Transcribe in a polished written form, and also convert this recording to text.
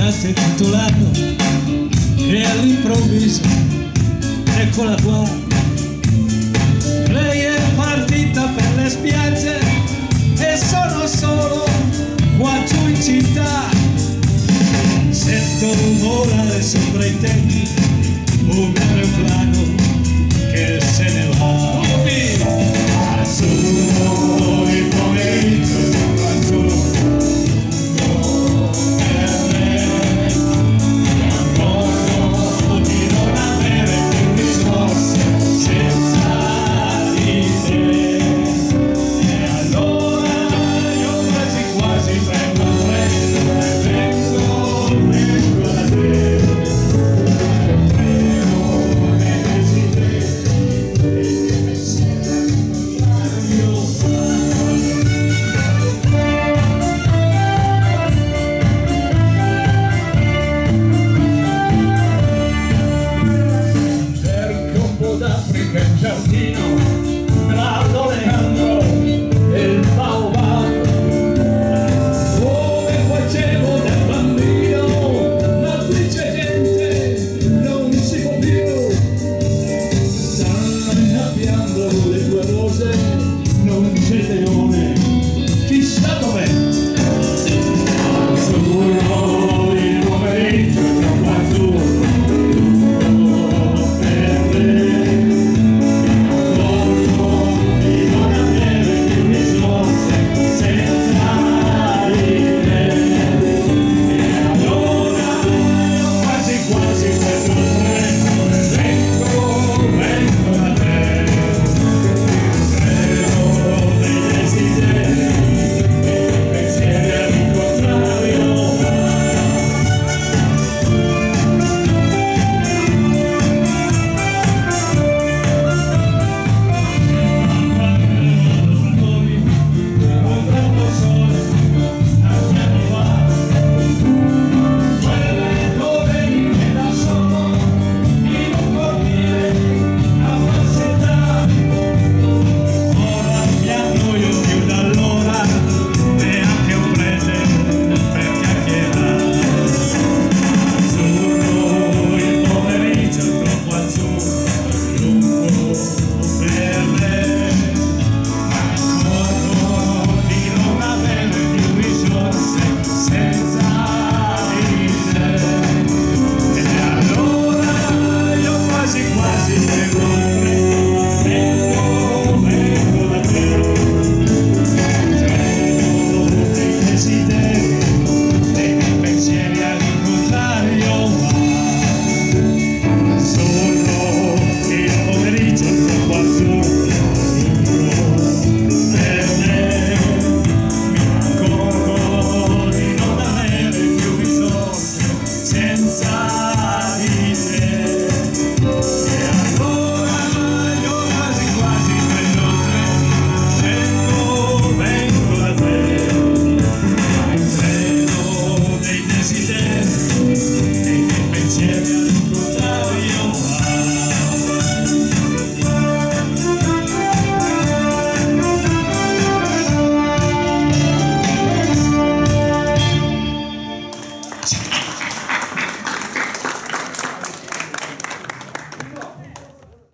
aspettare tutto l'anno e all'improvviso eccola qua. Lei è partita per le spiagge e sono solo qua giù in città. Sento volare sopra i tetti un aeroplano che se ne va. Azzurro il pomeriggio azzurro per me, d'accordo di non avere più risposte senza di te. E allora io quasi prendo un treno e vengo da te. Cerco un po' d'Africa in giardino